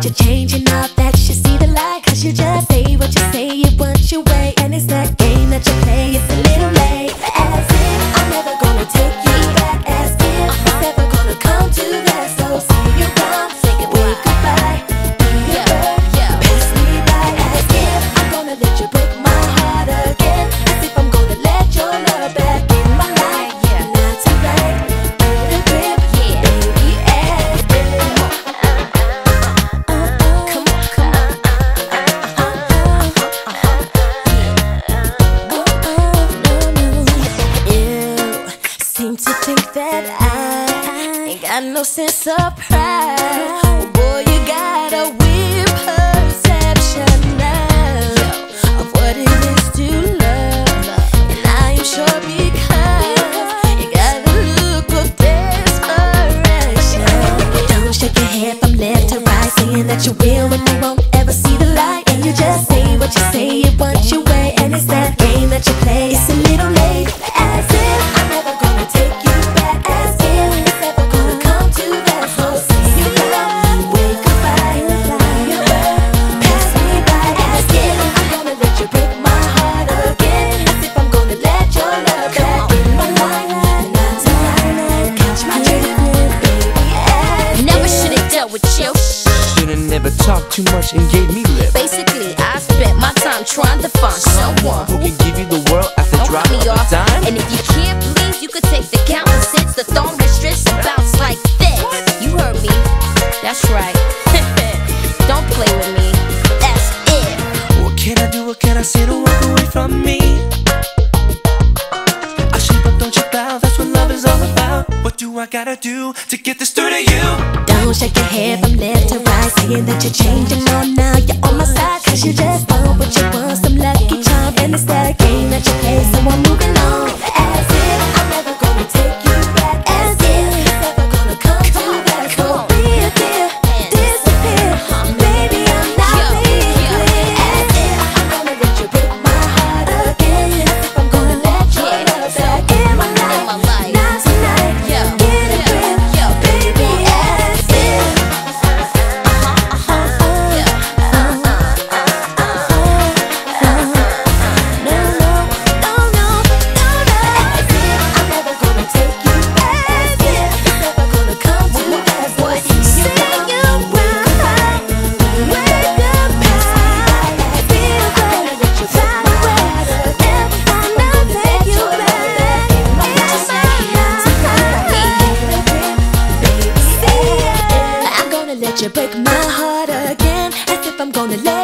that you're changing up, that you see the light. Cause you just say what you say, it wants your way. And it's that game that you play, it's a little late. As if I'm never gonna take you back. As if it's never gonna come to that. So see you around, wave goodbye, be a bird, pass me by. As if I'm gonna let you break my heart again. As if I'm gonna let your love back in my life. Not tonight, get a grip, baby, as if. Come on, come on. You seem to think that I ain't got no sense of pride. Oh boy, you got a weird perception now of what it is to love. And I am sure because you got a look of desperation. Don't shake your head from left to right, saying that you will when you won't ever see the light. And you just say what you say, it wants your way. And it's that game that you play, it's a little late. As if I'm never gonna take you back. As if it's never gonna come to that. So see you around, wave goodbye, be a bird, pass me by. As if I'm gonna let you break my heart again. As if I'm gonna let your love back in my life. Not tonight, catch my drift, baby. Never should've dealt with you. Should've never talked too much and gave me lip. Basically, I spent my time trying to find someone Who can give you the world after don't drop cut me of a off. dime? And if you can't please, you could take the count and sits, the thong restricts and bounce like this. You heard me. That's right. Don't play with me. That's it. What can I do? What can I say to walk away from me? I shape up, don't you bow. That's what love is all about. What do I gotta do to get this through to you? Don't shake your head from left to right, saying that you're changing on now. You're on my side, cause you just want what you want, some lucky charm. And it's that game that you play, so I'm moving on. As if I'm never gonna take you back. As if it's never gonna come to that. So reappear, disappear, baby, I'm not being clear. As if I'm gonna let you break my heart again. As if I'm gonna let your love back in my life. Not tonight, get a grip, baby, as if. Let you break my heart again, as if I'm gonna let